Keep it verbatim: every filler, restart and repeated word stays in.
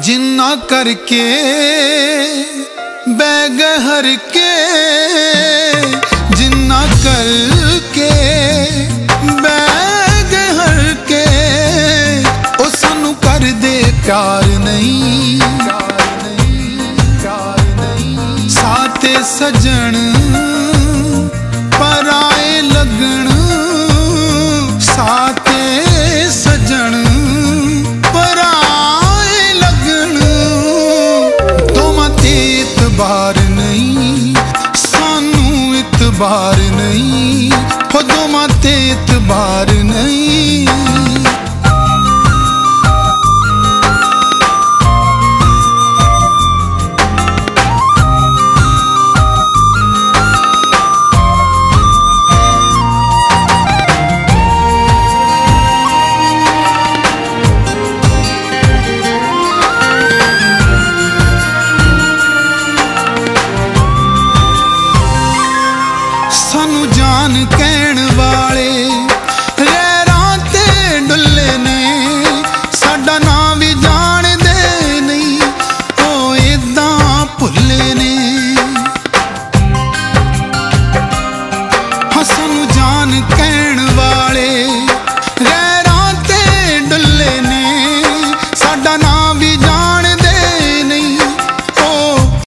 जिन्ना करके बैग हर के, जिन्ना करके बैग हर के, ओ सानू कर दे प्यार नहीं, साथे सजन पराए लगन, साथे सजन पराए लगन, दोवां ते इतबार नहीं, सानू इतबार नहीं, हो दोवां ते इतबार नहीं।